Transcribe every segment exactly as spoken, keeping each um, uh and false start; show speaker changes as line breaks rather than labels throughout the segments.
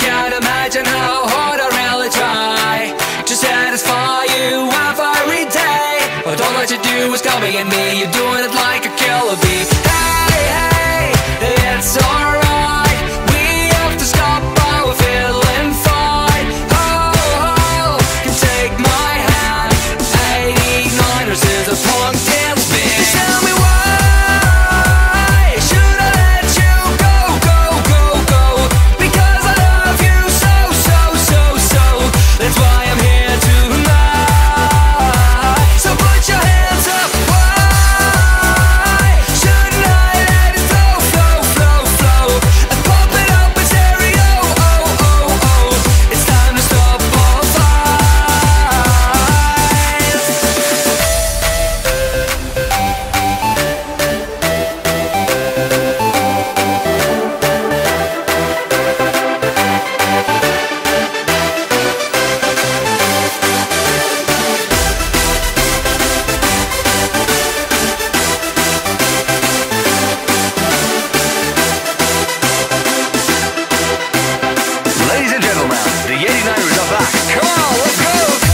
can't imagine how hard I really try to satisfy you every day. But all that you do is copy and me. You're doing it like a killer bee. Hey, hey, it's alright. We have to stop while we're feeling fine. Oh, oh, can take my hand. eighty-niners is a punk dance band. Tell me why should I let you go, go, go, go? Because I love you so, so, so, so. That's why I'm here tonight. So put your hands up. Why shouldn't I let it flow, flow, flow, flow? And pump it up in stereo. Oh, oh, oh. It's time to stop all fights.
Ladies and gentlemen, the eighty-niners are back. Come on, let's go!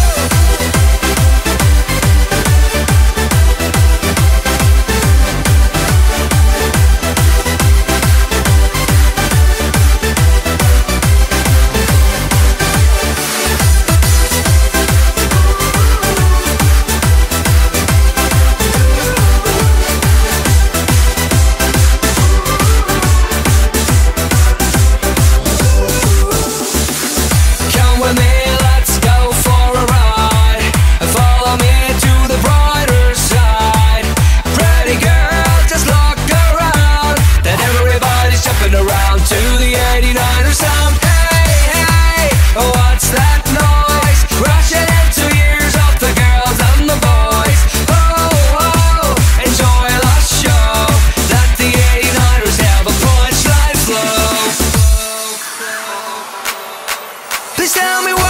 Come with me, let's go for a ride. Follow me to the brighter side. Pretty girl, just look around. Then everybody's jumping around to the eighty-niner sound. Hey, hey, what's that noise? Rushing into years of the girls and the boys. Oh, oh, enjoy the show. Let the eighty-niners have a punchline flow. Please tell me why